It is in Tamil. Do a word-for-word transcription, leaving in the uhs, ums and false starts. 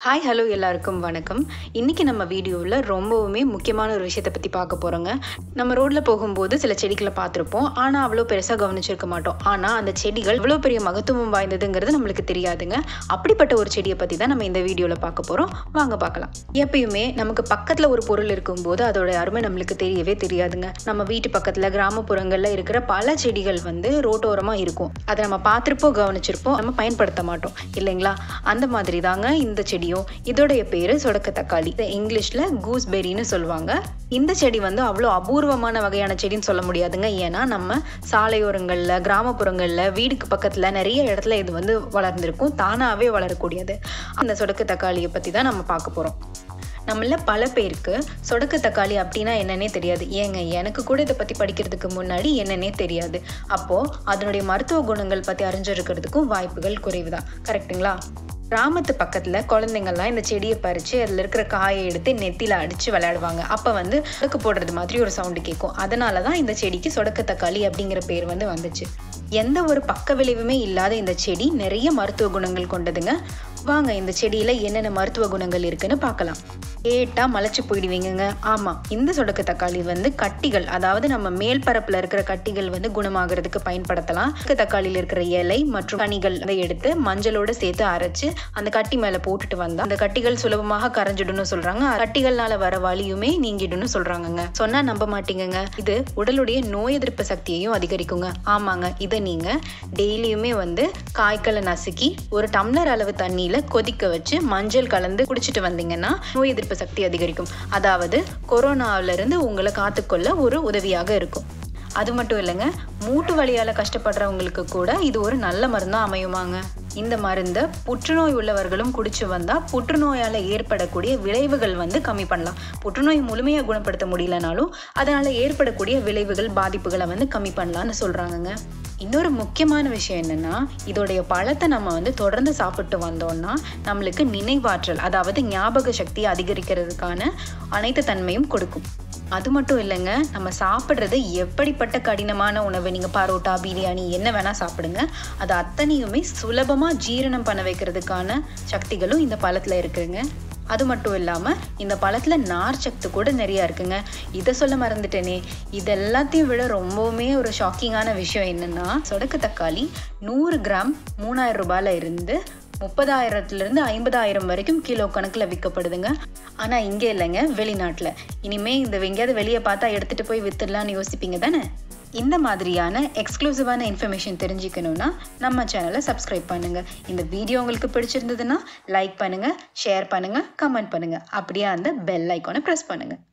ஹாய் ஹலோ எல்லாருக்கும் வணக்கம். இன்றைக்கி நம்ம வீடியோவில் ரொம்பவுமே முக்கியமான ஒரு விஷயத்தை பற்றி பார்க்க போகிறோங்க. நம்ம ரோட்டில் போகும்போது சில செடிகளை பார்த்துருப்போம், ஆனால் அவ்வளோ பெருசாக கவனிச்சிருக்க மாட்டோம். ஆனால் அந்த செடிகள் இவ்வளோ பெரிய மகத்துவம் வாய்ந்ததுங்கிறது நம்மளுக்கு தெரியாதுங்க. அப்படிப்பட்ட ஒரு செடியை பற்றி தான் நம்ம இந்த வீடியோவில் பார்க்க போகிறோம். வாங்க பார்க்கலாம். எப்பயுமே நமக்கு பக்கத்தில் ஒரு பொருள் இருக்கும்போது அதோட அருமை நம்மளுக்கு தெரியவே தெரியாதுங்க. நம்ம வீட்டு பக்கத்தில் கிராமப்புறங்களில் இருக்கிற பல செடிகள் வந்து ரோட்டோரமாக இருக்கும். அதை நம்ம பார்த்துருப்போம், கவனிச்சிருப்போம், நம்ம பயன்படுத்த மாட்டோம் இல்லைங்களா? அந்த மாதிரி தாங்க இந்த செடி. இதோடைய பேரு சொடக்கு தக்காளி. இங்கிலீஷ்ல கூஸ்பெரின்னு சொல்லுவாங்க. இந்த செடி வந்து அவ்வளோ அபூர்வமான வகையான செடின்னு சொல்ல முடியாதுங்க. ஏன்னா நம்ம சாலையோரங்கள்ல, கிராமப்புறங்கள்ல, வீடுக்கு பக்கத்துல நிறைய இடத்துல இது வந்து வளர்ந்துருக்கும். தானாவே வளரக்கூடியது. அந்த சொடக்கு தக்காளியை பத்தி தான் நம்ம பார்க்க போறோம். நம்மள பல பேருக்கு சொடக்கு தக்காளி அப்படின்னா என்னன்னே தெரியாது. ஏங்க, எனக்கு கூட இதை பற்றி படிக்கிறதுக்கு முன்னாடி என்னன்னே தெரியாது. அப்போது அதனுடைய மருத்துவ குணங்கள் பற்றி அறிஞ்சிருக்கிறதுக்கும் வாய்ப்புகள் குறைவு தான். கரெக்டுங்களா? கிராமத்து பக்கத்தில் குழந்தைங்கள்லாம் இந்த செடியை பறித்து அதில் இருக்கிற காயை எடுத்து நெத்தியில் அடித்து விளையாடுவாங்க. அப்போ வந்து சொடக்கு போடுறது மாதிரி ஒரு சவுண்டு கேட்கும். அதனால தான் இந்த செடிக்கு சொடக்கு தக்காளி அப்படிங்கிற பேர் வந்து வந்துச்சு. எந்த ஒரு பக்க விளைவுமே இல்லாத இந்த செடி நிறைய மருத்துவ குணங்கள் கொண்டதுங்க. வாங்க இந்த செடியில் என்னென்ன மருத்துவ குணங்கள் இருக்குன்னு பார்க்கலாம். கேட்டா மலைச்சு போயிடுவீங்க. ஆமாம், இந்த சொடக்கு தக்காளி வந்து கட்டிகள், அதாவது நம்ம மேல் பரப்பில் இருக்கிற கட்டிகள் வந்து குணமாகிறதுக்கு பயன்படுத்தலாம். சொடக்கு தக்காளியில் இருக்கிற இலை மற்றும் கனிகள் அதை எடுத்து மஞ்சளோட சேர்த்து அரைச்சு அந்த கட்டி மேலே போட்டுட்டு வந்தா அந்த கட்டிகள் சுலபமாக கரைஞ்சிடும்னு சொல்றாங்க. கட்டிகள்னால வர வலியுமே நீங்கிடும்னு சொல்றாங்கங்க. சொன்னா நம்ப மாட்டீங்கங்க. இது உடலுடைய நோய் எதிர்ப்பு சக்தியையும் அதிகரிக்குங்க. ஆமாங்க, இதை நீங்க டெய்லியுமே வந்து காய்களை நசுக்கி ஒரு டம்ளர் அளவு தண்ணியில கொதிக்க வச்சு மஞ்சள் கலந்து குடிச்சிட்டு வந்தீங்கன்னா நோய் எதிர்ப்பு சக்தி அதிகரிக்கும். அதாவது கொரோனாவில இருந்து உங்களை காத்துக்கொள்ள ஒரு உதவியாக இருக்கும். அது மட்டும் இல்லைங்க, மூட்டு வலியால கஷ்டப்படுறவங்களுக்கு கூட இது ஒரு நல்ல மருந்தா அமையுமாங்க. இந்த மருந்தை புற்றுநோய் உள்ளவர்களும் குடிச்சு வந்தா புற்றுநோயால ஏற்படக்கூடிய விளைவுகள் வந்து கம்மி பண்ணலாம். புற்றுநோய் முழுமையா குணப்படுத்த முடியலனாலும் அதனால ஏற்படக்கூடிய விளைவுகள், பாதிப்புகளை வந்து கம்மி பண்ணலாம்னு சொல்றாங்கங்க. இன்னொரு முக்கியமான விஷயம் என்னன்னா, இதோடைய பழத்தை நம்ம வந்து தொடர்ந்து சாப்பிட்டு வந்தோம்னா நம்மளுக்கு நினைவாற்றல், அதாவது ஞாபக சக்தி அதிகரிக்கிறதுக்கான அனைத்து தன்மையும் கொடுக்கும். அது மட்டும் இல்லைங்க, நம்ம சாப்பிட்றது எப்படிப்பட்ட கடினமான உணவு, நீங்கள் பரோட்டா, பிரியாணி என்ன வேணால் சாப்பிடுங்க, அது அத்தனையுமே சுலபமாக ஜீரணம் பண்ண வைக்கிறதுக்கான சக்திகளும் இந்த பழத்தில் இருக்குங்க. அது மட்டும் இல்லாமல் இந்த பழத்தில் நார் சத்து கூட நிறையா இருக்குங்க. இதை சொல்ல மறந்துட்டேனே. இதெல்லாத்தையும் விட ரொம்பவுமே ஒரு ஷாக்கிங்கான விஷயம் என்னென்னா, சொடக்கு தக்காளி நூறு கிராம் மூணாயிரம் ரூபாயில் இருந்து முப்பதாயிரத்துலேருந்து ஐம்பதாயிரம் வரைக்கும் கிலோ கணக்கில் விற்கப்படுதுங்க. ஆனால் இங்கே இல்லைங்க, வெளிநாட்டில். இனிமேல் இந்த எங்கேயாவது வெளியே பார்த்தா எடுத்துகிட்டு போய் விற்றுடலான்னு யோசிப்பீங்க தானே? இந்த மாதிரியான எக்ஸ்க்ளூசிவான இன்ஃபர்மேஷன் தெரிஞ்சுக்கணுன்னா நம்ம சேனலை சப்ஸ்கிரைப் பண்ணுங்கள். இந்த வீடியோ உங்களுக்கு பிடிச்சிருந்ததுன்னா லைக் பண்ணுங்கள், ஷேர் பண்ணுங்கள், கமெண்ட் பண்ணுங்கள். அப்படியே அந்த பெல் ஐக்கானை ப்ரெஸ் பண்ணுங்கள்.